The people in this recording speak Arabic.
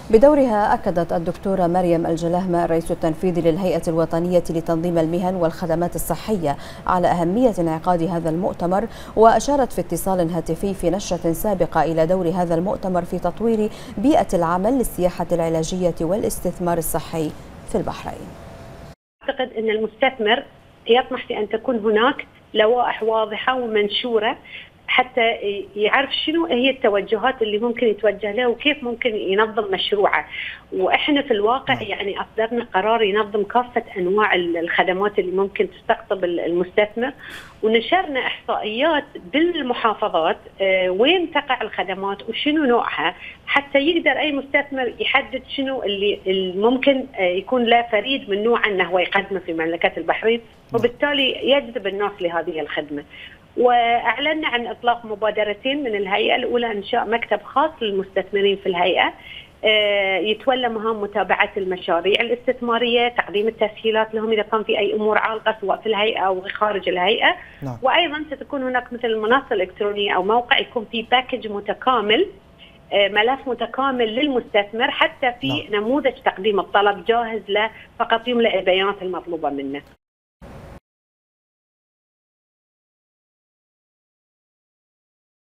بدورها أكدت الدكتورة مريم الجلاهمة الرئيس التنفيذي للهيئة الوطنية لتنظيم المهن والخدمات الصحية على أهمية انعقاد هذا المؤتمر، وأشارت في اتصال هاتفي في نشرة سابقة إلى دور هذا المؤتمر في تطوير بيئة العمل للسياحة العلاجية والاستثمار الصحي في البحرين. أعتقد أن المستثمر يطمح في أن تكون هناك لوائح واضحة ومنشورة حتى يعرف شنو هي التوجهات اللي ممكن يتوجه لها وكيف ممكن ينظم مشروعه. واحنا في الواقع يعني اصدرنا قرار ينظم كافه انواع الخدمات اللي ممكن تستقطب المستثمر، ونشرنا احصائيات بالمحافظات وين تقع الخدمات وشنو نوعها، حتى يقدر اي مستثمر يحدد شنو اللي ممكن يكون له فريد من نوعه انه هو يقدمه في مملكه البحرين، وبالتالي يجذب الناس لهذه الخدمه. واعلنا عن اطلاق مبادرتين من الهيئه، الاولى انشاء مكتب خاص للمستثمرين في الهيئه يتولى مهام متابعه المشاريع الاستثماريه، تقديم التسهيلات لهم اذا كان في اي امور عالقه سواء في الهيئه او خارج الهيئه. وايضا ستكون هناك مثل منصه الكترونيه او موقع يكون فيه باكج متكامل، ملف متكامل للمستثمر، حتى في نموذج تقديم الطلب جاهز له، فقط يملأ البيانات المطلوبه منه.